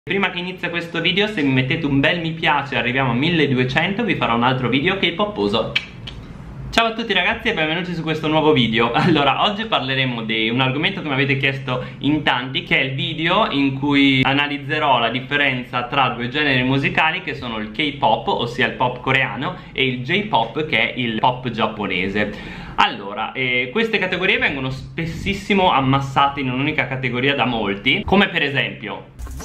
Prima che inizia questo video, se mi mettete un bel mi piace, arriviamo a 1200, vi farò un altro video K-poposo. Ciao a tutti ragazzi e benvenuti su questo nuovo video. Allora, oggi parleremo di un argomento che mi avete chiesto in tanti, che è il video in cui analizzerò la differenza tra due generi musicali che sono il K-pop, ossia il pop coreano, e il J-pop, che è il pop giapponese. Allora, queste categorie vengono spessissimo ammassate in un'unica categoria da molti, come per esempio,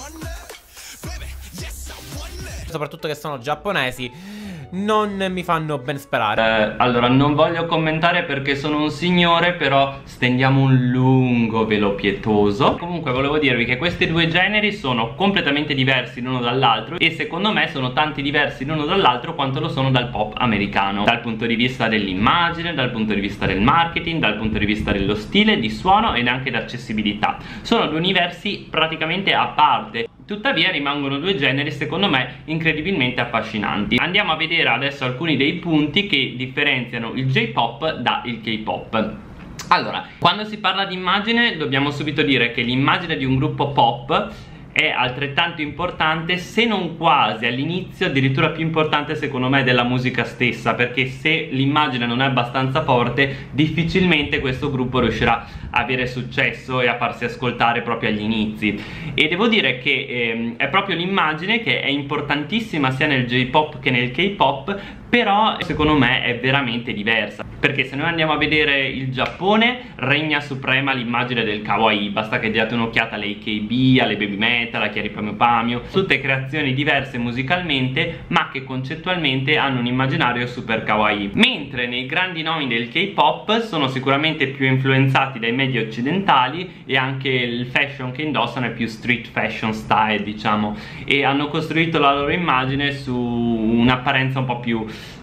soprattutto che sono giapponesi, non mi fanno ben sperare. Allora, non voglio commentare perché sono un signore, però stendiamo un lungo velo pietoso. Comunque volevo dirvi che questi due generi sono completamente diversi l'uno dall'altro, e secondo me sono tanti diversi l'uno dall'altro quanto lo sono dal pop americano, dal punto di vista dell'immagine, dal punto di vista del marketing, dal punto di vista dello stile, di suono ed anche d'accessibilità. Sono due universi praticamente a parte. Tuttavia rimangono due generi secondo me incredibilmente affascinanti. Andiamo a vedere adesso alcuni dei punti che differenziano il J-pop dal K-pop. Allora, quando si parla di immagine dobbiamo subito dire che l'immagine di un gruppo pop è altrettanto importante, se non quasi all'inizio, addirittura più importante secondo me della musica stessa, perché se l'immagine non è abbastanza forte difficilmente questo gruppo riuscirà a avere successo e a farsi ascoltare proprio agli inizi. E devo dire che è proprio l'immagine che è importantissima sia nel J-pop che nel K-pop, però secondo me è veramente diversa, perché se noi andiamo a vedere il Giappone regna suprema l'immagine del kawaii. Basta che diate un'occhiata alle AKB, alle Baby Metal, a Chiari Pamio Pamio, tutte creazioni diverse musicalmente ma che concettualmente hanno un immaginario super kawaii. Mentre nei grandi nomi del K-pop sono sicuramente più influenzati dai media occidentali, e anche il fashion che indossano è più street fashion style, diciamo, e hanno costruito la loro immagine su un'apparenza un po' più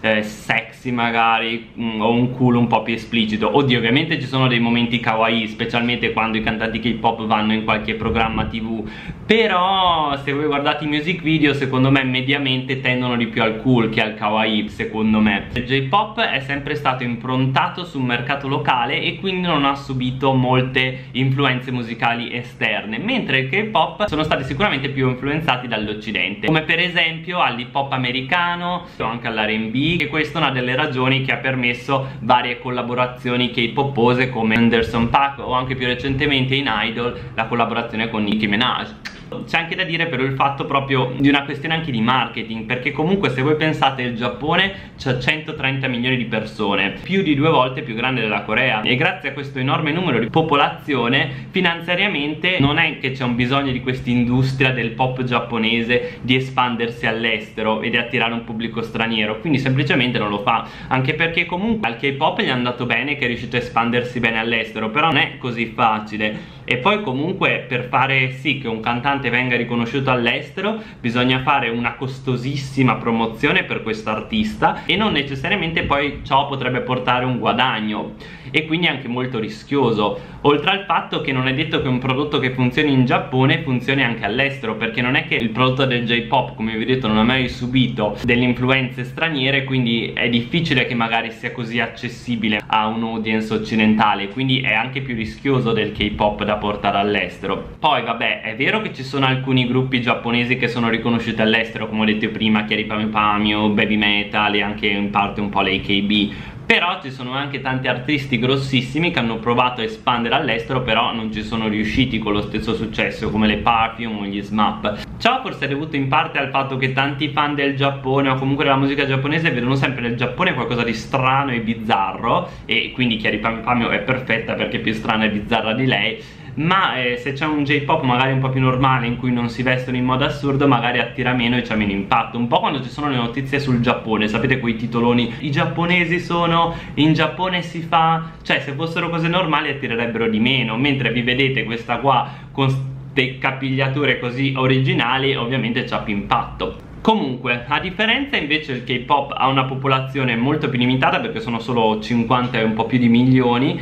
sexy magari, o un culo un po' più esplicito. Oddio, ovviamente ci sono dei momenti kawaii, specialmente quando i cantanti K-pop vanno in qualche programma TV, però se voi guardate i music video secondo me mediamente tendono di più al cool che al kawaii, secondo me. Il J-pop è sempre stato improntato sul mercato locale e quindi non ha subito molte influenze musicali esterne, mentre il K-pop sono stati sicuramente più influenzati dall'occidente, come per esempio all'hip hop americano o anche all'R&B, e questa è una delle ragioni che ha permesso varie collaborazioni K-popose come Anderson .Paak, o anche più recentemente in Idol la collaborazione con Nicki Minaj. C'è anche da dire però il fatto proprio di una questione anche di marketing, perché comunque se voi pensate il Giappone c'ha 130 milioni di persone, più di 2 volte più grande della Corea, e grazie a questo enorme numero di popolazione finanziariamente non è che c'è un bisogno di questa industria del pop giapponese di espandersi all'estero e di attirare un pubblico straniero, quindi semplicemente non lo fa, anche perché comunque al K-pop gli è andato bene, che è riuscito a espandersi bene all'estero, però non è così facile. E poi comunque per fare sì che un cantante venga riconosciuto all'estero bisogna fare una costosissima promozione per questo artista, e non necessariamente poi ciò potrebbe portare un guadagno, e quindi è anche molto rischioso, oltre al fatto che non è detto che un prodotto che funzioni in Giappone funzioni anche all'estero, perché non è che il prodotto del J-pop, come vi ho detto, non ha mai subito delle influenze straniere, quindi è difficile che magari sia così accessibile a un audience occidentale, quindi è anche più rischioso del K-pop da portare all'estero. Poi vabbè, è vero che ci sono alcuni gruppi giapponesi che sono riconosciuti all'estero, come ho detto prima, Chiari Pamio Pamio, Baby Metal e anche in parte un po' le AKB, però ci sono anche tanti artisti grossissimi che hanno provato a espandere all'estero, però non ci sono riusciti con lo stesso successo, come le Perfume o gli SMAP. Ciò forse è dovuto in parte al fatto che tanti fan del Giappone, o comunque della musica giapponese, vedono sempre nel Giappone qualcosa di strano e bizzarro, e quindi Chiari Pamio Pamio è perfetta perché è più strana e bizzarra di lei. Ma se c'è un J-pop magari un po' più normale, in cui non si vestono in modo assurdo, magari attira meno e c'ha meno impatto. Un po' quando ci sono le notizie sul Giappone, sapete, quei titoloni, i giapponesi sono, in Giappone si fa, cioè se fossero cose normali attirerebbero di meno, mentre vi vedete questa qua con ste capigliature così originali, ovviamente c'ha più impatto. Comunque, a differenza invece il K-pop ha una popolazione molto più limitata, perché sono solo 50 e un po' più di milioni,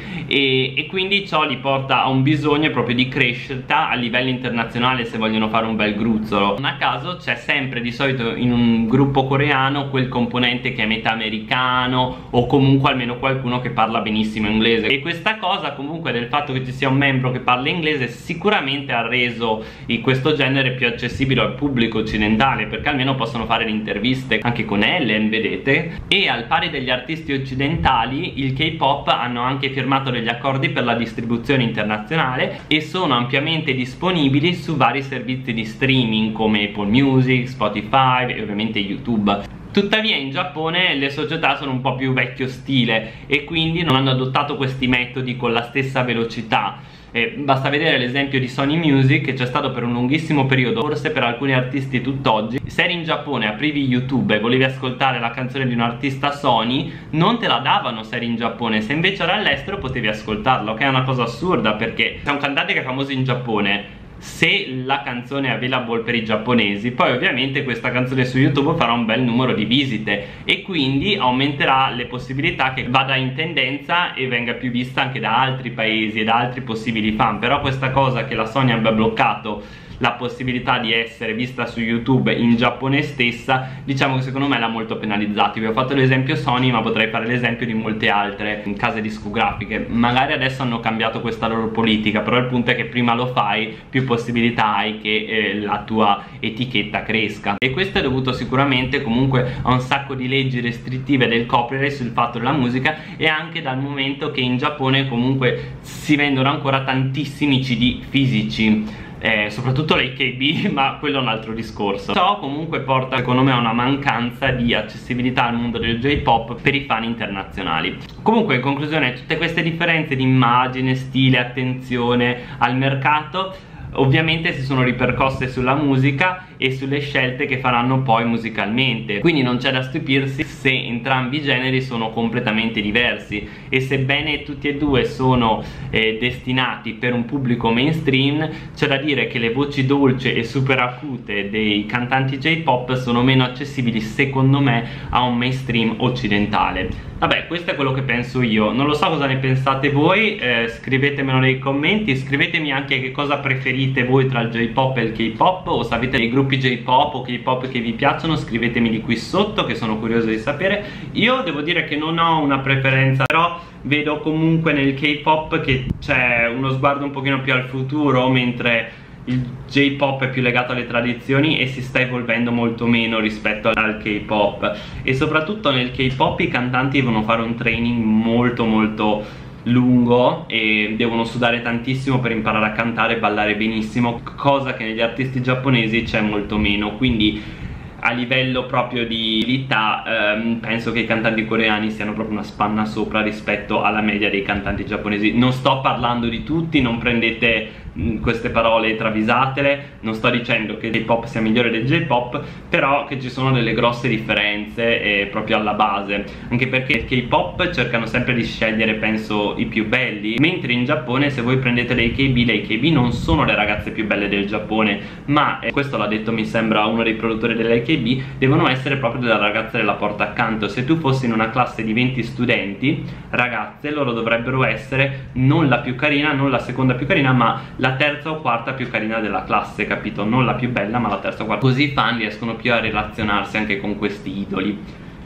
e quindi ciò li porta a un bisogno proprio di crescita a livello internazionale se vogliono fare un bel gruzzolo. Non a caso c'è sempre di solito in un gruppo coreano quel componente che è metà americano, o comunque almeno qualcuno che parla benissimo inglese, e questa cosa comunque del fatto che ci sia un membro che parla inglese sicuramente ha reso questo genere più accessibile al pubblico occidentale, perché almeno possono fare le interviste anche con Ellen, vedete? E al pari degli artisti occidentali, il K-pop hanno anche firmato degli accordi per la distribuzione internazionale e sono ampiamente disponibili su vari servizi di streaming come Apple Music, Spotify e ovviamente YouTube. Tuttavia in Giappone le società sono un po' più vecchio stile e quindi non hanno adottato questi metodi con la stessa velocità. Basta vedere l'esempio di Sony Music, che c'è stato per un lunghissimo periodo, forse per alcuni artisti tutt'oggi. Se eri in Giappone, aprivi YouTube e volevi ascoltare la canzone di un artista Sony, non te la davano se eri in Giappone, se invece eri all'estero potevi ascoltarlo, che è una cosa assurda, perché c'è un cantante che è famoso in Giappone, se la canzone è available per i giapponesi, poi ovviamente questa canzone su YouTube farà un bel numero di visite e quindi aumenterà le possibilità che vada in tendenza e venga più vista anche da altri paesi e da altri possibili fan. Però questa cosa che la Sony abbia bloccato la possibilità di essere vista su YouTube in Giappone stessa, diciamo che secondo me l'ha molto penalizzato. Vi ho fatto l'esempio Sony, ma potrei fare l'esempio di molte altre case discografiche. Magari adesso hanno cambiato questa loro politica, però il punto è che prima lo fai, più possibilità hai che la tua etichetta cresca, e questo è dovuto sicuramente comunque a un sacco di leggi restrittive del copyright sul fatto della musica, e anche dal momento che in Giappone comunque si vendono ancora tantissimi CD fisici, soprattutto l'AKB, ma quello è un altro discorso. Ciò comunque porta secondo me a una mancanza di accessibilità al mondo del J-pop per i fan internazionali. Comunque in conclusione, tutte queste differenze di immagine, stile, attenzione al mercato ovviamente si sono ripercosse sulla musica e sulle scelte che faranno poi musicalmente, quindi non c'è da stupirsi se entrambi i generi sono completamente diversi, e sebbene tutti e due sono destinati per un pubblico mainstream, c'è da dire che le voci dolci e super acute dei cantanti J-pop sono meno accessibili secondo me a un mainstream occidentale. Vabbè, questo è quello che penso io, non lo so cosa ne pensate voi, scrivetemelo nei commenti, scrivetemi anche che cosa preferite voi tra il J-pop e il K-pop, o se avete dei gruppi J-pop o K-pop che vi piacciono, scrivetemi di qui sotto che sono curioso di sapere. Io devo dire che non ho una preferenza, però vedo comunque nel K-pop che c'è uno sguardo un pochino più al futuro, mentre il J-pop è più legato alle tradizioni e si sta evolvendo molto meno rispetto al K-pop, e soprattutto nel K-pop i cantanti devono fare un training molto lungo e devono sudare tantissimo per imparare a cantare e ballare benissimo, cosa che negli artisti giapponesi c'è molto meno. Quindi a livello proprio di abilità penso che i cantanti coreani siano proprio una spanna sopra rispetto alla media dei cantanti giapponesi. Non sto parlando di tutti, non prendete queste parole, travisatele, non sto dicendo che il J-pop sia migliore del J-pop, però che ci sono delle grosse differenze proprio alla base, anche perché il K-pop cercano sempre di scegliere, penso, i più belli, mentre in Giappone se voi prendete le AKB non sono le ragazze più belle del Giappone, ma questo l'ha detto mi sembra uno dei produttori delle AKB, devono essere proprio delle ragazze della porta accanto. Se tu fossi in una classe di 20 studenti ragazze, loro dovrebbero essere non la più carina, non la seconda più carina, ma la terza o quarta più carina della classe, capito? Non la più bella, ma la terza o quarta. Così i fan riescono più a relazionarsi anche con questi idoli.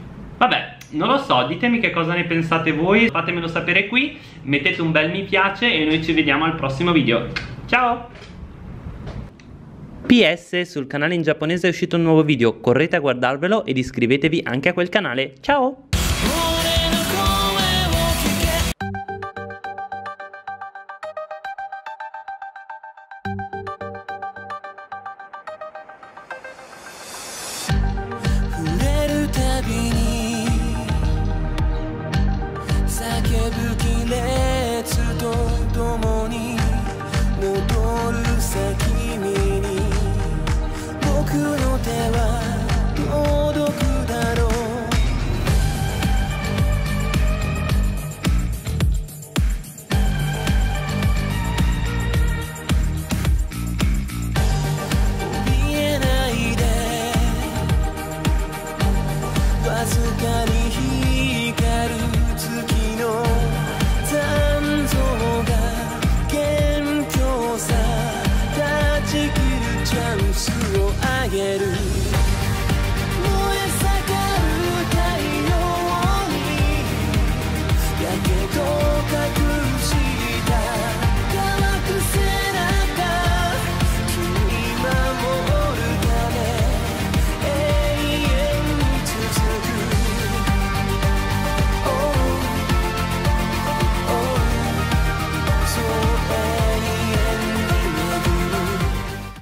Vabbè, non lo so, ditemi che cosa ne pensate voi, fatemelo sapere qui, mettete un bel mi piace e noi ci vediamo al prossimo video. Ciao! PS, sul canale in giapponese è uscito un nuovo video, correte a guardarvelo ed iscrivetevi anche a quel canale. Ciao! げる